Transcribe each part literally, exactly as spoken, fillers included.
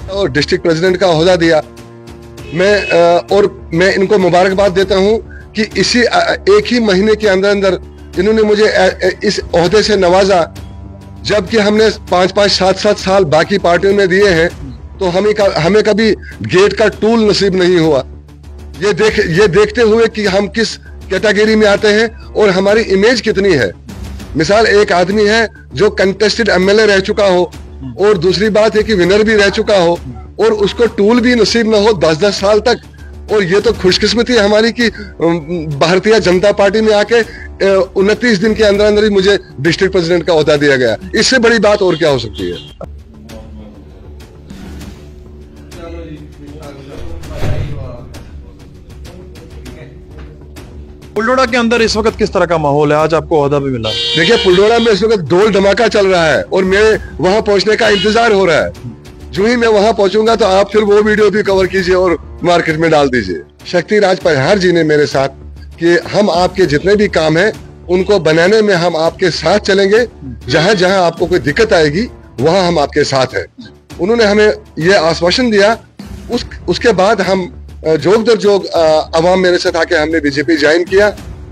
और district president का ओहदा दिया। मैं और मैं इनको मुबारकबाद देता हूं कि इसी एक ही महीने के अंदर अंदर इन्होंने मुझे इस ओहदे से नवाजा, जबकि हमने पाँच पाँच सात सात साल बाकी पार्टियों में दिए हैं, तो हमें हमें कभी गेट का टूल नसीब नहीं हुआ। ये देख ये देखते हुए कि हम किस कैटेगरी में आते हैं और हमारी इमेज कितनी है। मिसाल, एक आदमी है जो कंटेस्टेड एमएलए रह चुका हो और दूसरी बात है कि विनर भी रह चुका हो और उसको टूल भी नसीब ना हो दस दस साल तक। और ये तो खुशकिस्मती हमारी कि भारतीय जनता पार्टी में आके उनतीस दिन के अंदर अंदर ही मुझे डिस्ट्रिक्ट प्रेसिडेंट का ओहदा दिया गया। इससे बड़ी बात और क्या हो सकती है। पुलडोड़ा के अंदर इस वक्त किस तरह का माहौल है? आज आपको ओहदा भी मिला। देखिए, पुलडोड़ा में इस वक्त ढोल धमाका चल रहा है और मेरे वहां पहुंचने का इंतजार हो रहा है। जो ही मैं वहां पहुंचूंगा तो आप फिर वो वीडियो भी कवर कीजिए और मार्केट में डाल दीजिए। शक्ति राज परिहार जी ने मेरे साथ कि हम आपके जितने भी काम हैं उनको बनाने में हम आपके साथ चलेंगे, जहां जहां आपको कोई दिक्कत आएगी वहां हम आपके साथ हैं। उन्होंने हमें यह आश्वासन दिया। उस उसके बाद हम जोग दर जोग अवाम मेरे साथ आके हमने बीजेपी ज्वाइन किया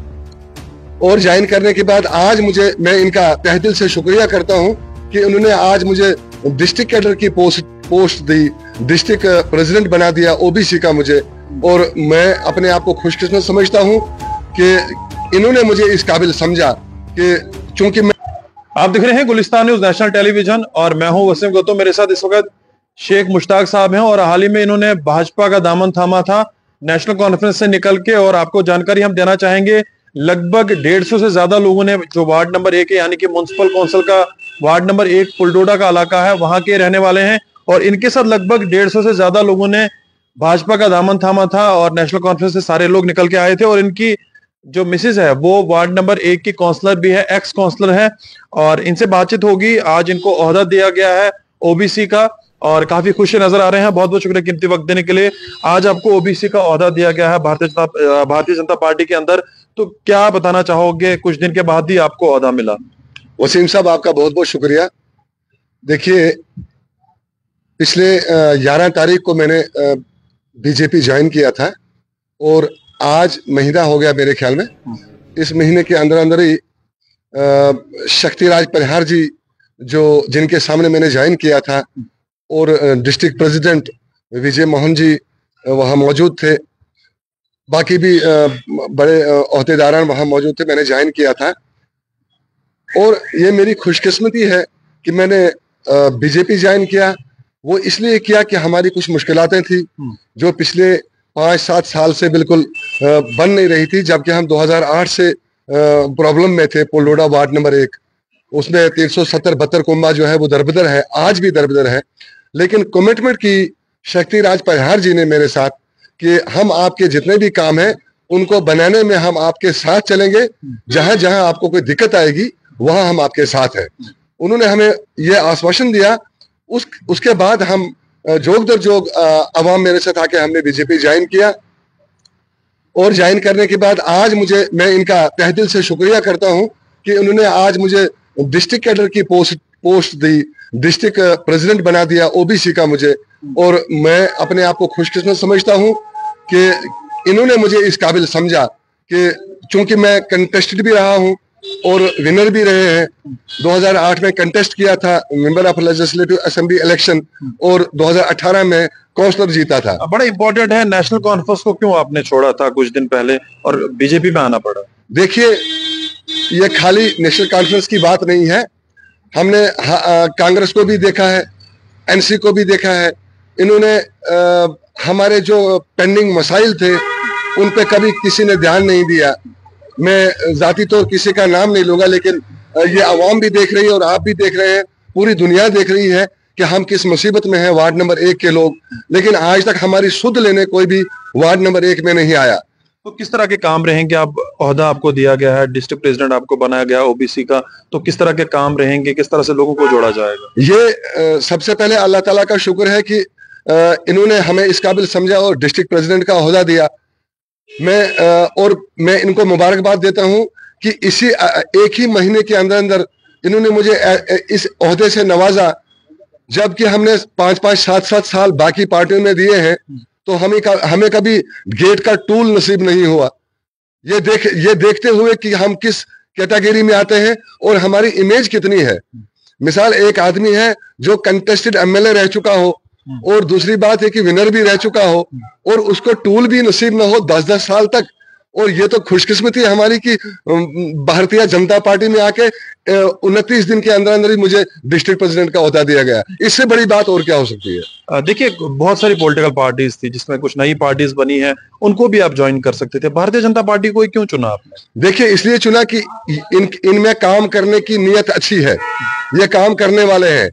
और ज्वाइन करने के बाद आज मुझे मैं इनका तहे दिल से शुक्रिया करता हूं कि उन्होंने आज मुझे डिस्ट्रिक्ट कैडर की पोस्ट पोस्ट दी, डिस्ट्रिक्ट प्रेसिडेंट बना दिया ओबीसी का मुझे। और मैं अपने आप को खुशकिस्मत समझता हूं कि इन्होंने मुझे इस काबिल समझा कि चूंकि मैं। आप देख रहे हैं गुलिस्तान न्यूज नेशनल टेलीविजन और मैं हूं वसीम गौतम। मेरे साथ इस वक्त शेख मुश्ताक साहब हैं और हाल ही में इन्होंने भाजपा का दामन थामा था नेशनल कॉन्फ्रेंस से निकल के। और आपको जानकारी हम देना चाहेंगे, लगभग डेढ़ सौ से ज्यादा लोगों ने, जो वार्ड नंबर एक है यानी कि म्युनिसिपल काउंसिल का वार्ड नंबर एक पुलडोड़ा का इलाका है, वहां के रहने वाले हैं और इनके साथ लगभग डेढ़ सौ से ज्यादा लोगों ने भाजपा का दामन थामा था और नेशनल कॉन्फ्रेंस से सारे लोग निकल के आए थे। और इनकी जो मिसेज है वो वार्ड नंबर एक की काउंसलर भी है, एक्स काउंसलर है, और इनसे बातचीत होगी। आज इनको ओहदा दिया गया है ओबीसी का और काफी खुश नजर आ रहे हैं। बहुत बहुत शुक्रिया कीमती वक्त देने के लिए। आज आपको ओबीसी का ओहदा दिया गया है भारतीय जनता भारतीय जनता पार्टी के अंदर, तो क्या बताना चाहोगे? कुछ दिन के बाद ही आपको ओहदा मिला। वसीम साहब, आपका बहुत बहुत शुक्रिया। देखिए, पिछले ग्यारह तारीख को मैंने बीजेपी ज्वाइन किया था और आज महीना हो गया मेरे ख्याल में। इस महीने के अंदर अंदर ही शक्ति राज परिहार जी, जो जिनके सामने मैंने ज्वाइन किया था, और डिस्ट्रिक्ट प्रेसिडेंट विजय मोहन जी वहाँ मौजूद थे, बाकी भी बड़े ओहदेदारान वहाँ मौजूद थे, मैंने ज्वाइन किया था। और ये मेरी खुशकिस्मती है कि मैंने बीजेपी ज्वाइन किया। वो इसलिए किया कि हमारी कुछ मुश्किलातें थी जो पिछले पाँच सात साल से बिल्कुल बन नहीं रही थी, जबकि हम दो हज़ार आठ से प्रॉब्लम में थे। पुलडोड़ा वार्ड नंबर एक, उसमें तीन सौ सत्तर बहत्तर कुंबा जो है वो दरबदर है, आज भी दरबदर है। लेकिन कमिटमेंट की शक्ति राज परिहार जी ने मेरे साथ कि हम आपके जितने भी काम हैं उनको बनाने में हम आपके साथ चलेंगे, जहां जहां आपको कोई दिक्कत आएगी वहां हम आपके साथ हैं। उन्होंने हमें यह आश्वासन दिया। उस उसके बाद हम जोग दर जोग अवाम मेरे साथ आके हमने बीजेपी ज्वाइन किया और ज्वाइन करने के बाद आज मुझे मैं इनका तहे दिल से शुक्रिया करता हूं कि उन्होंने आज मुझे डिस्ट्रिक्ट कैडर की पोस्ट पोस्ट दी, डिस्ट्रिक्ट प्रेसिडेंट बना दिया ओबीसी का मुझे। और मैं अपने आप को खुशकिस्मत समझता हूं कि इन्होंने मुझे इस काबिल समझा कि चूंकि मैं कंटेस्टेड भी रहा हूं और विनर भी रहे हैं। दो हज़ार आठ में कंटेस्ट किया था member of legislative assembly election और दो हज़ार अठारह में काउंसलर जीता था। बड़ा इंपॉर्टेंट है, नेशनल कॉन्फ्रेंस को क्यों आपने छोड़ा था कुछ दिन पहले और बीजेपी में आना पड़ा? देखिए, ये खाली नेशनल कॉन्फ्रेंस की बात नहीं है। हमने कांग्रेस को भी देखा है, एनसी को भी देखा है। इन्होंने आ, हमारे जो पेंडिंग मसाइल थे उन पे कभी किसी ने ध्यान नहीं दिया। मैं जाती तो किसी का नाम नहीं लूंगा, लेकिन ये आवाम भी देख रही है और आप भी देख रहे हैं, पूरी दुनिया देख रही है कि हम किस मुसीबत में हैं वार्ड नंबर एक के लोग। लेकिन आज तक हमारी सुध लेने कोई भी वार्ड नंबर एक में नहीं आया। तो किस तरह के काम रहेंगे? आप ओहदा आपको दिया गया है, डिस्ट्रिक्ट प्रेसिडेंट आपको बनाया गया ओबीसी का, तो किस तरह के काम रहेंगे? किस तरह से लोगों को जोड़ा जाएगा? ये आ, सबसे पहले अल्लाह ताला का शुक्र है कि आ, इन्होंने हमें इस काबिल समझा और डिस्ट्रिक्ट प्रेसिडेंट का ओहदा दिया। मैं आ, और मैं इनको मुबारकबाद देता हूं कि इसी आ, एक ही महीने के अंदर अंदर इन्होंने मुझे इस ओहदे से नवाजा, जबकि हमने पांच पांच सात सात साल बाकी पार्टियों में दिए हैं, तो हमें हमें कभी गेट का टूल नसीब नहीं हुआ। ये देख ये देखते हुए कि हम किस कैटेगरी में आते हैं और हमारी इमेज कितनी है। मिसाल, एक आदमी है जो कंटेस्टेड एमएलए रह चुका हो, और दूसरी बात है कि विनर भी रह चुका हो, और उसको टूल भी नसीब ना हो दस दस साल तक। और ये तो खुशकिस्मती है हमारी कि भारतीय जनता पार्टी में आके उनतीस दिन के अंदर अंदर ही मुझे डिस्ट्रिक्ट प्रेसिडेंट का ओहदा दिया गया। इससे बड़ी बात और क्या हो सकती है। देखिए, बहुत सारी पॉलिटिकल पार्टीज थी जिसमें कुछ नई पार्टीज बनी है, उनको भी आप ज्वाइन कर सकते थे। भारतीय जनता पार्टी को क्यों चुना आपने? देखिए, इसलिए चुना कि इन इनमें काम करने की नीयत अच्छी है, ये काम करने वाले हैं।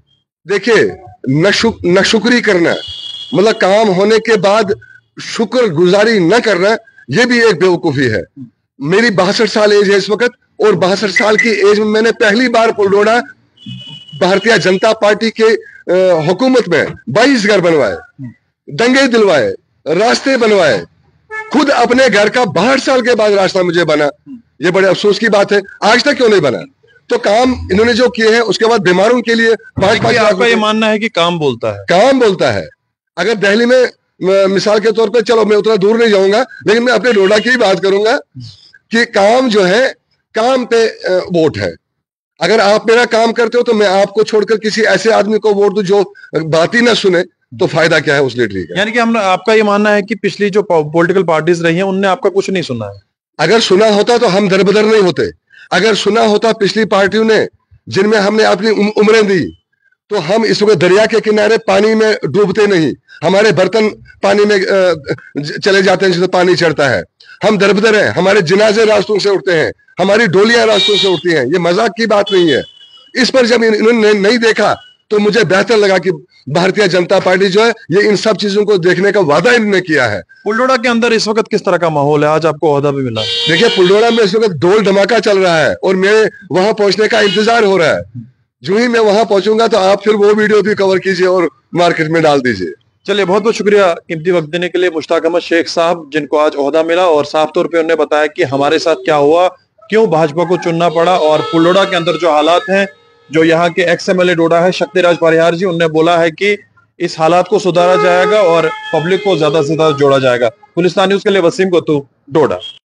देखिए, न शुक, न शुक्री करना, मतलब काम होने के बाद शुक्र गुजारी न करना, ये भी एक बेवकूफी है। मेरी बासठ साल एज है इस वक्त, और बासठ साल की एज में मैंने पहली बार पुलडोडा भारतीय जनता पार्टी के हुकूमत में बाईस घर बनवाए, दंगे दिलवाए, रास्ते बनवाए। खुद अपने घर का बाहठ साल के बाद रास्ता मुझे बना। ये बड़े अफसोस की बात है, आज तक क्यों नहीं बना। तो काम इन्होंने जो किए हैं, उसके बाद बीमारों के लिए पांच पांच आपका ये मानना है कि काम बोलता है? काम बोलता है। अगर दिल्ली में मिसाल के तौर पे, चलो मैं उतना दूर नहीं जाऊंगा, लेकिन मैं अपने डोडा की बात करूंगा कि काम जो है, काम पे वोट है। अगर आप मेरा काम करते हो तो मैं आपको छोड़कर किसी ऐसे आदमी को वोट दूं जो बात ही ना सुने, तो फायदा क्या है उस लीडरी का। यानी कि हम आपका ये मानना है कि पिछली जो पॉलिटिकल पार्टीज रही हैं, उनने आपका कुछ नहीं सुना है? अगर सुना होता तो हम दरबदर नहीं होते। अगर सुना होता पिछली पार्टियों ने, जिनमें हमने अपनी उम्रें दी, तो हम इस वक्त दरिया के किनारे पानी में डूबते नहीं। हमारे बर्तन पानी में चले जाते हैं जिससे पानी चढ़ता है। हम दरबदर हैं, हमारे जनाजे रास्तों से उठते हैं, हमारी डोलियां रास्तों से उठती हैं। ये मजाक की बात नहीं है। इस पर जब इन्होंने नहीं देखा, तो मुझे बेहतर लगा कि भारतीय जनता पार्टी जो है, ये इन सब चीजों को देखने का वादा इन्होंने किया है। पुलडोडा के अंदर इस वक्त किस तरह का माहौल है? आज आपको ओहदा भी मिला। देखिए, पुलडोडा में इस वक्त ढोल धमाका चल रहा है, और मेरे वहां पहुंचने का इंतजार हो रहा है। जो ही मैं वहां पहुंचूंगा, तो आप फिर वो वीडियो भी कवर कीजिए और मार्केट में डाल दीजिए। चलिए, बहुत बहुत शुक्रिया कीमती वक्त देने के लिए मुश्ताक अहमद शेख साहब, जिनको आज ओहदा मिला, और साफ तौर पे उन्होंने बताया कि हमारे साथ क्या हुआ, क्यों भाजपा को चुनना पड़ा, और पुलडोडा के अंदर जो हालात हैं, जो यहाँ के एक्स एमएलए डोडा है शक्तिराज परिहार जी, उन्होंने बोला है कि इस हालात को सुधारा जाएगा और पब्लिक को ज्यादा से ज्यादा जोड़ा जाएगा। गुलिस्तान न्यूज के लिए वसीम गोतू, डोडा।